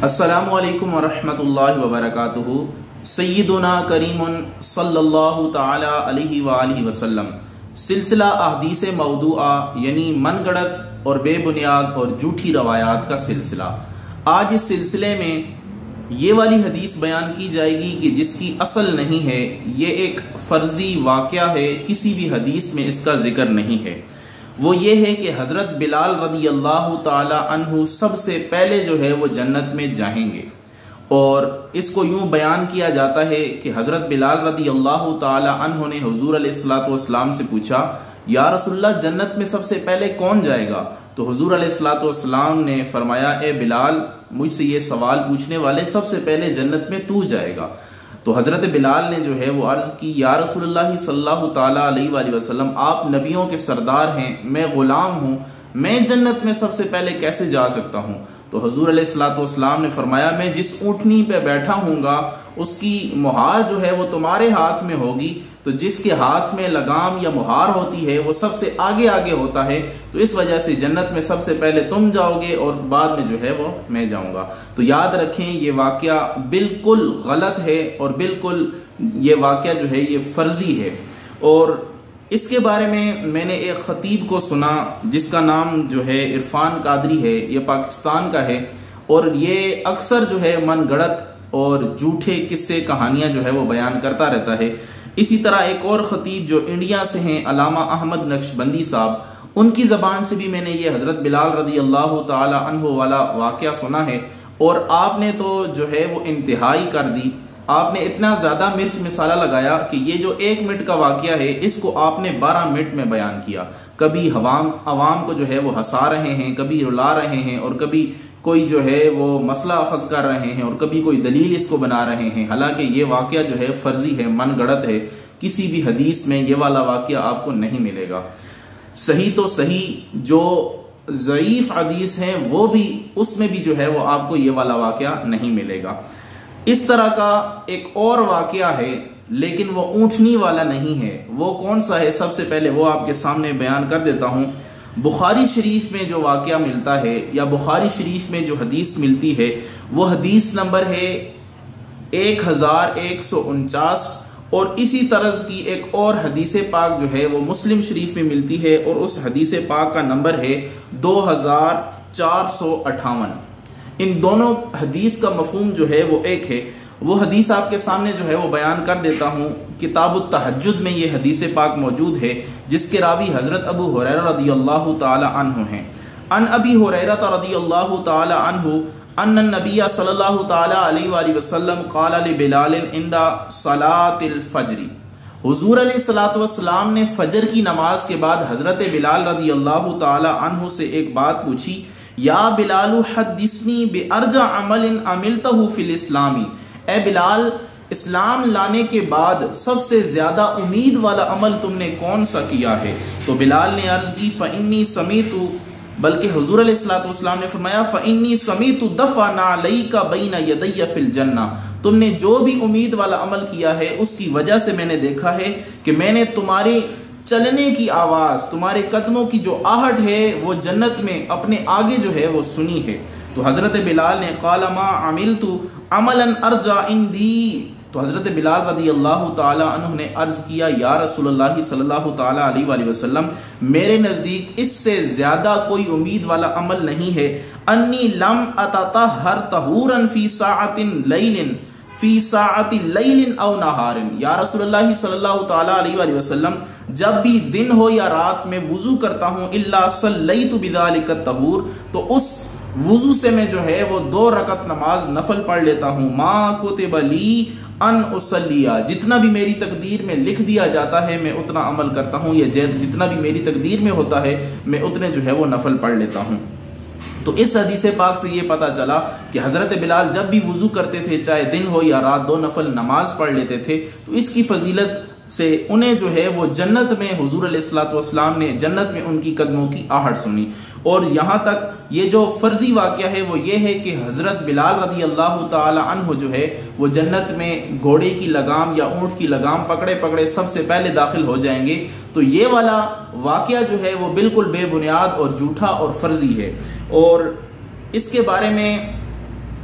अस्सलामु अलैकुम वरहमतुल्लाहि वबरकातुहू। सय्यदुना करीमुन सल्लल्लाहु ताला अलैहि वालिहि वसल्लम। सिलसिला अहदीस मौदूआ यानी मनगढ़ंत और बेबुनियाद और झूठी रवायात का सिलसिला। आज इस सिलसिले में ये वाली हदीस बयान की जाएगी कि जिसकी असल नहीं है, ये एक फर्जी वाक़या है, किसी भी हदीस में इसका जिक्र नहीं है। वो ये है कि हजरत बिलाल रदी अल्लाह ताला अन्हु सबसे पहले जो है वो जन्नत में जाएंगे। और इसको यूं बयान किया जाता है कि हजरत बिलाल रदी अल्लाह ताला अन्हु ने हुजूर अलैहिस्सलातु वस्सलाम से पूछा, या रसूलल्लाह जन्नत में सबसे पहले कौन जाएगा? तो हुजूर अलैहिस्सलातु वस्सलाम ने फरमाया, ए बिलाल, मुझसे ये सवाल पूछने वाले सबसे पहले जन्नत में तू जाएगा। तो हजरत बिलाल ने जो है वो अर्ज की, या रसूलुल्लाह सल्लल्लाहु ताला अलैहि वसल्लम, आप नबियों के सरदार हैं, मैं गुलाम हूं, मैं जन्नत में सबसे पहले कैसे जा सकता हूं? तो हुजूर अलैहिस्सलातु वस्सलाम ने फरमाया, मैं जिस ऊँटनी पे बैठा हूंगा उसकी मुहार जो है वो तुम्हारे हाथ में होगी, तो जिसके हाथ में लगाम या मुहार होती है वो सबसे आगे आगे होता है, तो इस वजह से जन्नत में सबसे पहले तुम जाओगे और बाद में जो है वो मैं जाऊंगा। तो याद रखें, ये वाकया बिल्कुल गलत है और बिल्कुल ये वाकया जो है ये फर्जी है। और इसके बारे में मैंने एक खतीब को सुना जिसका नाम जो है इरफान कादरी है, ये पाकिस्तान का है, और ये अक्सर जो है मनगढ़ंत और झूठे किस्से कहानियां जो है वो बयान करता रहता है। इसी तरह एक और खतीब जो इंडिया से हैं, अल्लामा अहमद नक्शबंदी साहब, उनकी जबान से भी मैंने ये हजरत बिलाल रदी अल्लाह ताला अन्हु वाला वाकया सुना है। और आपने तो जो है वो इंतहाई कर दी, आपने इतना ज्यादा मिर्च मिसाला लगाया कि ये जो 1 मिनट का वाकया है इसको आपने 12 मिनट में बयान किया। कभी अवाम को जो है वो हंसा रहे हैं, कभी रुला रहे हैं, और कभी कोई जो है वो मसला अखज कर रहे हैं, और कभी कोई दलील इसको बना रहे हैं। हालांकि ये वाकया जो है फर्जी है, मनगढ़ंत है, किसी भी हदीस में ये वाला वाकया आपको नहीं मिलेगा। सही तो सही, जो ज़ईफ हदीस है वो भी, उसमें भी जो है वो आपको ये वाला वाकया नहीं मिलेगा। इस तरह का एक और वाकया है, लेकिन वो ऊँटनी वाला नहीं है। वो कौन सा है, सबसे पहले वो आपके सामने बयान कर देता हूं। बुखारी शरीफ में जो वाकया मिलता है या बुखारी शरीफ में जो हदीस मिलती है, वो हदीस नंबर है 1149। और इसी तरह की एक और हदीस पाक जो है वो मुस्लिम शरीफ में मिलती है, और उस हदीस पाक का नंबर है 2458। इन दोनों हदीस का मफहूम जो है वो एक है। वो हदीस आपके सामने जो है वो बयान कर देता हूं। किताबुत तहज्जुद में ये हदीस पाक मौजूद है, जिसके रावी हजरत अबू हुरैरा रदी अल्लाह ताला अन्हु हैं। अन अबी हुरैरा रदी अल्लाह ताला अन्हु अन्न नबिया सल्लल्लाहु ताला अलैहि वसल्लम क़ाला लि बिलाल इंदा सलातिल फज्र। हुजूर अलैहिस्सलातु वस्सलाम ने फजर की नमाज के बाद हजरत बिलाल रदी अल्लाह ताला अन्हु से एक बात पूछी, या बिलाल हद्दिसनी बिअरजा अमलिन अमिलतहु फिल इस्लामी। ए बिलाल, इस्लाम लाने के बाद सबसे ज्यादा उम्मीद वाला अमल तुमने कौन सा किया है? तो बिलाल ने अर्ज की, फ़इन्नी समीतु, बल्कि हुजूर अलैहिस्सलातु वस्सलाम ने फरमाया, फ़इन्नी समीतु दफ़ना अलैका बैना यदैया फिल जन्ना। तुमने जो भी उम्मीद वाला अमल किया है उसकी वजह से मैंने देखा है कि मैंने तुम्हारे चलने की आवाज, तुम्हारे कदमों की जो आहट है वो जन्नत में अपने आगे जो है वो सुनी है। तो हजरत बिलाल ने क़ाल मा अमिलतु अमलन अर्जा इंदी। तो हजरत बिलाल रदी अल्लाह ताला अन्हु ने अर्ज किया, या रसूलुल्लाह सल्लल्लाहु ताला अलैहि वसल्लम, मेरे नजदीक इससे ज्यादा कोई उम्मीद वाला अमल नहीं है। अन्नी लम अततहर तहूरन फी साअतिन लैलिन फी साअति लैलिन औ नहारिन। या रसूलुल्लाह सल्लल्लाहु ताला अलैहि वसल्लम, जब भी दिन हो या रात में वुजू करता हूं, इल्ला सल्लैतु बिज़ालिका तहूर, तो उस वुजू से मैं जो है वो 2 रकत नमाज नफल पढ़ लेता हूं। मा कुतिबा ली अन उसल्लिया, जितना भी मेरी तकदीर में लिख दिया जाता है मैं उतना अमल करता हूं, या जितना भी मेरी तकदीर में होता है मैं उतने जो है वो नफल पढ़ लेता हूं। तो इस हदीस पाक से ये पता चला कि हजरत बिलाल जब भी वुजू करते थे, चाहे दिन हो या रात, 2 नफल नमाज पढ़ लेते थे। तो इसकी फजीलत से उन्हें जो है वो जन्नत में, हुजूर अलैहिस्सलातु वस्सलाम ने जन्नत में उनकी कदमों की आहट सुनी। और यहां तक ये जो फर्जी वाकया है वो ये है कि हजरत बिलाल रदी अल्लाह ताला अन्हु जो है वो जन्नत में घोड़े की लगाम या ऊंट की लगाम पकड़े पकड़े सबसे पहले दाखिल हो जाएंगे। तो ये वाला वाकया जो है वो बिल्कुल बेबुनियाद और झूठा और फर्जी है। और इसके बारे में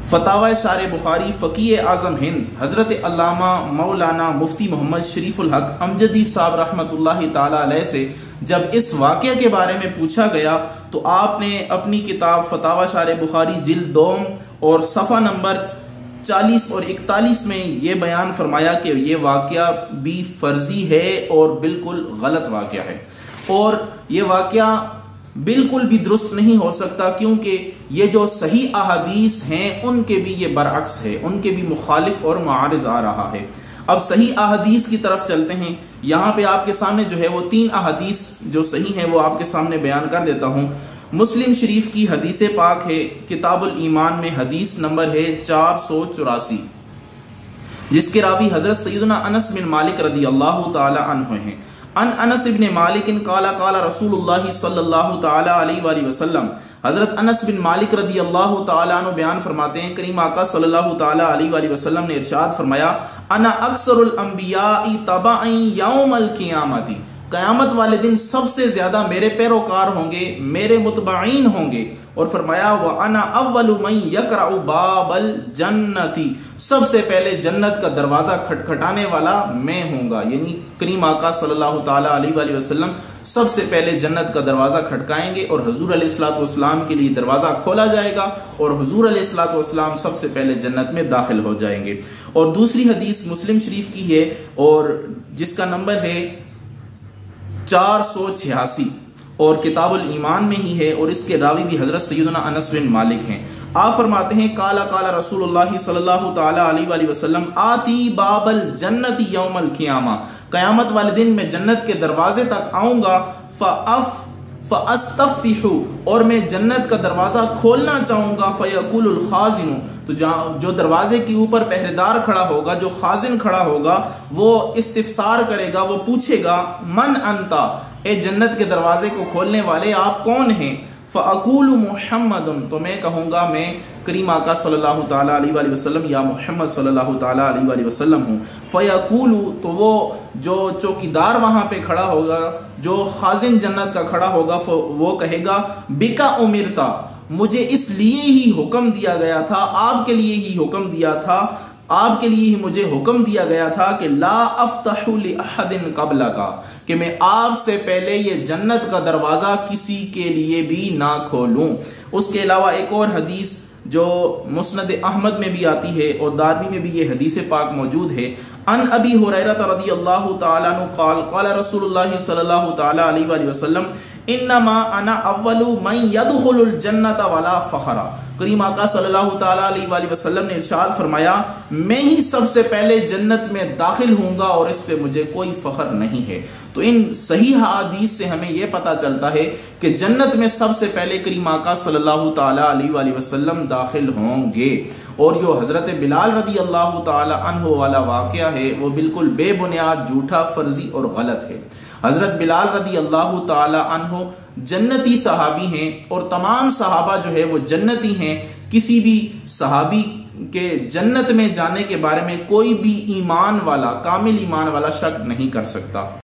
فتاوی شارح بخاری فقیہ اعظم ہند حضرت علامہ مولانا مفتی محمد شریف الحق امجدی صاحب رحمت اللہ تعالی علیہ سے جب اس واقعہ کے بارے میں پوچھا گیا تو آپ نے اپنی کتاب فتاوی شارح بخاری جلد 2 اور صفحہ نمبر 40 اور 41 میں یہ بیان فرمایا کہ یہ واقعہ بھی فرضی ہے اور بالکل غلط واقعہ ہے، اور یہ واقعہ بالکل بھی درست نہیں ہو سکتا، کیونکہ یہ جو صحیح احادیث ہیں ان کے بھی یہ برعکس ہے، ان کے بھی مخالف اور معارض آ رہا ہے۔ اب صحیح احادیث کی طرف چلتے ہیں۔ یہاں پہ آپ کے سامنے جو ہے وہ 3 احادیث جو صحیح ہیں وہ آپ کے سامنے بیان کر دیتا ہوں۔ مسلم شریف کی حدیث پاک ہے، کتاب الایمان میں حدیث نمبر ہے 484، جس کے راوی حضرت سیدنا انس بن مالک رضی اللہ تعالی عنہ ہیں۔ ان انس بن مالک قال قال رسول اللہ صلی اللہ تعالی علیہ وآلہ وسلم، حضرت انس بن مالک رضی اللہ تعالی عنہ بیان فرماتے ہیں کریم آقا صلی اللہ تعالی علیہ وآلہ وسلم نے ارشاد فرمایا، انا اکثر الانبیاء تبعا یوم القیامت، قیامت والے دن سب سے زیادہ میرے پیروکار ہوں گے، میرے متبعین ہوں گے، اور فرمایا وَأَنَا أَوَّلُ مَن يَقْرَعُ بَابَ الْجَنَّةِ، سب سے پہلے جنت کا دروازہ کھٹکھٹانے والا میں ہوں گا، یعنی کریم آقا صلی اللہ تعالی علیہ وآلہ وسلم سب سے پہلے جنت کا دروازہ کھٹکائیں گے اور حضور علیہ الصلوۃ والسلام کے لیے دروازہ کھولا جائے گا اور حضور علیہ الصلوۃ والسلام سب سے پہلے جنت میں داخل ہو جائیں گے۔ اور دوسری حدیث مسلم شریف کی ہے اور جس کا نمبر ہے 486 اور کتاب الایمان میں ہی ہے، اور اس کے راوی بھی حضرت سیدنا انس بن مالک ہیں۔ آپ فرماتے ہیں قال قال رسول اللہ صلی اللہ تعالی علیہ وآلہ وسلم آتی باب الجنت یوم القیامہ، قیامت والے دن میں جنت کے دروازے تک آؤں گا، فاستفتح، اور میں جنت کا دروازہ کھولنا چاہوں گا، فیقول الخازن، تو جو دروازے کے اوپر پہرےدار کھڑا ہوگا، جو خازن کھڑا ہوگا، وہ استفسار کرے گا، وہ پوچھے گا من انتا، اے جنت کے دروازے کو کھولنے والے آپ کون ہیں؟ فاقول محمد، تو میں کہوں گا میں کریم آقا صلی اللہ تعالی علیہ وآلہ وسلم یا محمد صلی اللہ تعالی علیہ وآلہ وسلم ہوں۔ فیقول، تو وہ جو چوکیدار وہاں پہ کھڑا ہوگا، جو خازن جنت کا کھڑا ہوگا، وہ کہے گا بکا امرتا، مجھے اس لیے ہی حکم دیا گیا تھا، آپ کے لیے ہی حکم دیا تھا، آپ کے لیے ہی مجھے حکم دیا گیا تھا کہ لا افتح لأحد قبلک، کہ میں آپ سے پہلے یہ جنت کا دروازہ کسی کے لیے بھی نہ کھولوں۔ اس کے علاوہ ایک اور حدیث جو مسند احمد میں بھی آتی ہے اور دارمی میں بھی یہ حدیث پاک موجود ہے، ان ابی ہریرہ رضی اللہ تعالی عنہ قال قال رسول اللہ صلی اللہ تعالی علیہ وآلہ وسلم انما انا اول من يدخل الجنت ولا فخر، کریم آقا صلی اللہ تعالی علیہ وآلہ وسلم نے ارشاد فرمایا میں ہی سب سے پہلے جنت میں داخل ہوں گا اور اس پہ مجھے کوئی فخر نہیں ہے۔ تو ان صحیح حدیث سے ہمیں یہ پتا چلتا ہے کہ جنت میں سب سے پہلے کریم آقا صلی اللہ تعالی علیہ وآلہ وسلم داخل ہوں گے، اور جو حضرت بلال رضی اللہ تعالی عنہ والا واقعہ ہے وہ بالکل بے بنیاد، جھوٹا، فرضی اور غلط ہے۔ حضرت بلال رضی اللہ تعالی عنہ جنتی صحابی ہیں اور تمام صحابہ جو ہے وہ جنتی ہیں، کسی بھی صحابی کے جنت میں جانے کے بارے میں کوئی بھی ایمان والا، کامل ایمان والا شک نہیں کر سکتا۔